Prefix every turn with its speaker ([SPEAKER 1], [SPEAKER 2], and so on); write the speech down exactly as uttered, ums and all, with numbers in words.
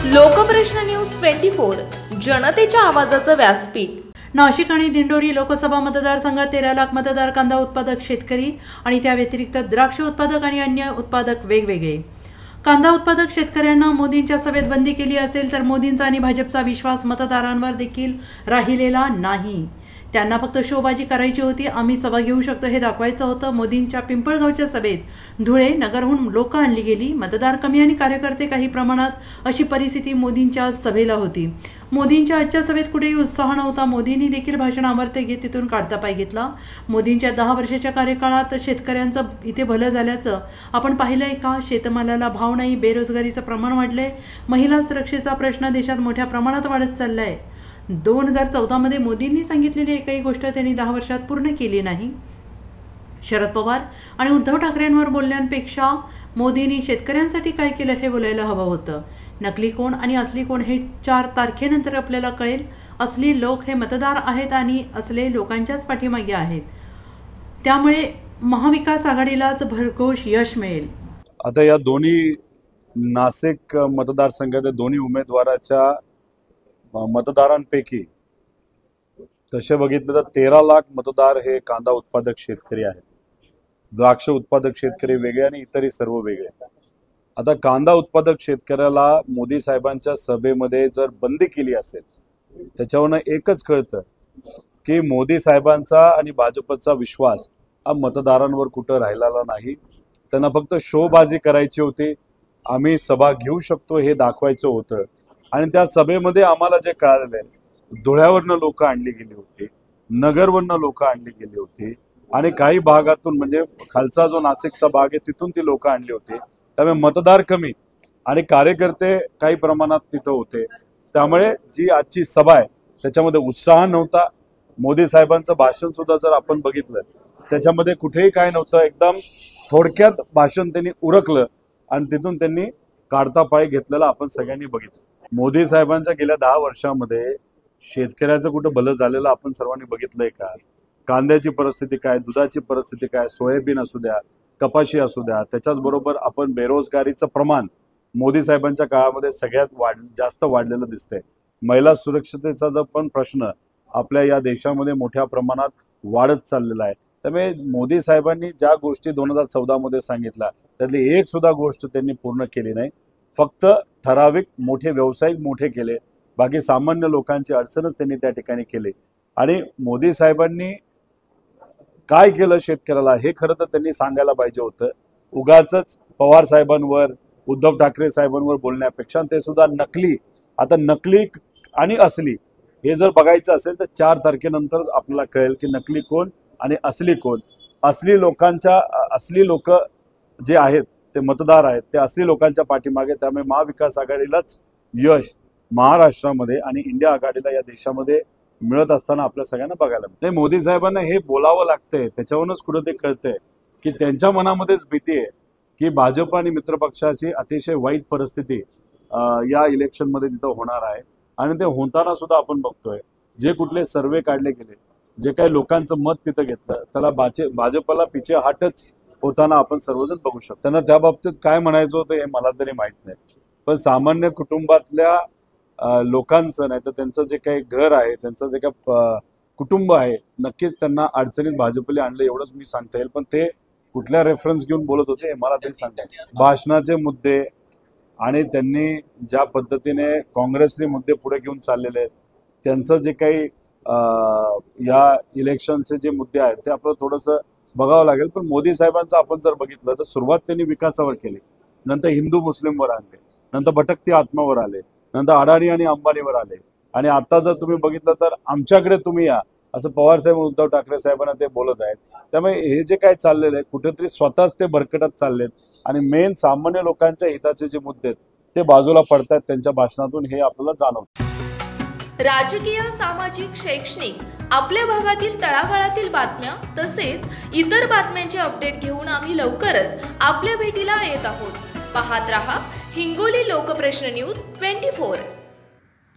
[SPEAKER 1] Lokprashna news twenty four, जनतेच्या आवाजाचं व्यासपीठ।
[SPEAKER 2] नाशिक आणि दिंडोरी लोकसभा मतदारसंघात तेरा लाख मतदार कांदा उत्पादक शेतकरी आणि त्या व्यतिरिक्त द्राक्ष उत्पादक आणि अन्य उत्पादक वेगवेगळे। कांदा उत्पादक शेतकऱ्यांना मोदींच्या सभेत बंदी केली असेल तर मोदींचा आणि भाजपचा विश्वास मतदारांवर देखील राहिलेला नाही। त्यांना फक्त शोबाजी करायची होती, आम्ही सभा घेऊ शकतो हे दाखवायचं होतं। मोदींच्या पिंपळगावच्या सभेत धुळे नगरहून लोक आणली गेली, मतदार कमी आणि कार्यकर्ते काही प्रमाणात अशी परिस्थिती मोदींच्या सभेला होती। मोदींच्या आजच्या सभेत कुठेही उत्साह नव्हता। मोदींनी देखील भाषण आवर्ते घेत तिथून काढता पाय घेतला। मोदींच्या दहा वर्षाच्या कार्यकाळात शेतकऱ्यांचं इथे भलं झाल्याचं आपण पाहिलंय का? शेतमालाला भाव नाही, बेरोजगारीचं प्रमाण वाढलंय, महिला सुरक्षेचा प्रश्न देशात मोठ्या प्रमाणात वाढत चाललाय। दोन हजार चौदा मध्ये मोदींनी सांगितलेली एकही गोष्ट त्यांनी दहा वर्षात पूर्ण केली नाही। शरद पवार आणि उद्धव ठाकरेंवर बोलण्यापेक्षा मोदींनी शेतकऱ्यांसाठी काय केलं हे बोलायला हवं होतं। नकली कोण आणि असली कोण हे चार तारखेनंतर आपल्याला कळेल। असली लोक हे मतदार आहेत आणि असले लोकांच्याच पाठीमागे आहेत, त्यामुळे महाविकास आघाडीलाच भरघोस यश मिळेल।
[SPEAKER 3] आता या दोन्ही नाशिक मतदारसंघाच्या दोन्ही उमेदवाराच्या मतदारांपैकी तसे बघितलं तर तेरा लाख मतदार हे कांदा उत्पादक शेतकरी आहेत, द्राक्ष उत्पादक शेतकरी वेगळे आणि इतरही सर्व वेगळे। आता कांदा उत्पादक शेतकऱ्याला मोदी साहेबांच्या सभेमध्ये जर बंदी केली असेल त्याच्यावरनं एकच कळतं की मोदी साहेबांचा आणि भाजपचा विश्वास हा मतदारांवर कुठं राहिलेला नाही। त्यांना फक्त शोबाजी करायची होती, आम्ही सभा घेऊ शकतो हे दाखवायचं होतं। आणि त्या सभेमध्ये आम्हाला जे कळालेलं आहे, धुळ्यावरनं लोक आणली गेली होती, नगरवरनं लोक आणली गेली होती आणि काही भागातून म्हणजे खालचा जो नाशिकचा भाग आहे तिथून ती लोक आणली होती। त्यामुळे मतदार कमी आणि कार्यकर्ते काही प्रमाणात तिथं होते। त्यामुळे जी आजची सभा आहे त्याच्यामध्ये उत्साह नव्हता। मोदी साहेबांचं भाषण सुद्धा जर आपण बघितलं त्याच्यामध्ये कुठेही काय नव्हतं, एकदम थोडक्यात भाषण त्यांनी उरकलं आणि तिथून त्यांनी काढता पाय घेतलेला आपण सगळ्यांनी बघितलं। मोदी साहेबांच्या गेल्या दहा वर्षामध्ये शेतकऱ्याचं कुठं भलं झालेलं आपण सर्वांनी बघितलंय का? कांद्याची परिस्थिती काय, दुधाची परिस्थिती काय, सोयाबीन असू द्या, कपाशी असू द्या, त्याच्याच बरोबर आपण बेरोजगारीचं प्रमाण मोदी साहेबांच्या काळामध्ये सगळ्यात वाढ जास्त वाढलेलं दिसतंय। महिला सुरक्षतेचा जो पण प्रश्न आपल्या या देशामध्ये मोठ्या प्रमाणात वाढत चाललेला आहे। त्यामुळे मोदी साहेबांनी ज्या गोष्टी दोन हजार चौदा मध्ये सांगितल्या त्यातली एक सुद्धा गोष्ट त्यांनी पूर्ण केली नाही। फक्त ठराविक मोठे व्यावसायिक मोठे केले, बाकी सामान्य लोकांची अडचणच त्यांनी त्या ठिकाणी केली। आणि मोदी साहेबांनी काय केलं शेतकऱ्याला हे खरं तर त्यांनी सांगायला पाहिजे होतं। उगाचच पवार साहेबांवर, उद्धव ठाकरे साहेबांवर बोलण्यापेक्षा, ते सुद्धा नकली, आता नकली आणि असली हे जर बघायचं असेल तर चार तारखेनंतरच आपल्याला कळेल की नकली कोण आणि असली कोण। असली लोकांच्या असली लोक जे आहेत ते मतदार आहेत, ते असली लोकांच्या पाठीमागे। त्यामुळे महाविकास आघाडीलाच यश महाराष्ट्रामध्ये आणि इंडिया आघाडीला या देशामध्ये मिळत असताना आपल्या सगळ्यांना बघायला मिळतं। मोदी साहेबांना हे बोलावं लागतंय, त्याच्यावरूनच कुठं ते कळतंय की त्यांच्या मनामध्येच भीती आहे की भाजप आणि मित्रपक्षाची अतिशय वाईट परिस्थिती या इलेक्शनमध्ये तिथं होणार आहे। आणि ते होताना सुद्धा आपण बघतोय, जे कुठले सर्वे काढले गेले, जे काही लोकांचं मत तिथं घेतलं त्याला भाजपला पिछे हाटच होताना आपण सर्वजण बघू शकतो। त्यांना त्या बाबतीत काय म्हणायचं होतं हे मला तरी माहित नाही, पण सामान्य कुटुंबातल्या लोकांचं नाही तर त्यांचं जे काही घर आहे, त्यांचं जे काही कुटुंब आहे, नक्कीच त्यांना अडचणीत भाजपला आणलं एवढंच मी सांगता येईल। पण ते कुठल्या रेफरन्स घेऊन बोलत होते हे मला तरी सांगता येईल। भाषणाचे मुद्दे आणि त्यांनी ज्या पद्धतीने काँग्रेसने मुद्दे पुढे घेऊन चाललेले आहेत, त्यांचं जे काही या इलेक्शनचे जे मुद्दे आहेत ते आपलं थोडंसं बघावं लागेल। पण मोदी साहेबांचं आपण जर बघितलं तर सुरुवात त्यांनी विकासावर केली, नंतर हिंदू मुस्लिमवर आणले, नंतर भटकती आत्मावर आले, नंतर अडाणी आणि अंबानीवर आले, आणि आता जर तुम्ही बघितलं तर आमच्याकडे तुम्ही या असं पवार साहेब उद्धव ठाकरे साहेबांना ते बोलत आहेत। त्यामुळे हे जे काय चाललेलं आहे कुठेतरी स्वतःच ते भरकटत चाललेत आणि मेन सामान्य लोकांच्या हिताचे जे मुद्दे आहेत ते बाजूला पडतात त्यांच्या भाषणातून, हे आपल्याला जाणवतं।
[SPEAKER 1] राजकीय, सामाजिक, शैक्षणिक, आपल्या भागातील तळागाळातील बातम्या तसेच इतर बातम्यांचे अपडेट घेऊन आम्ही लवकरच आपल्या भेटीला येत आहोत। पाहत रहा Hingoli Lokprashna news twenty four.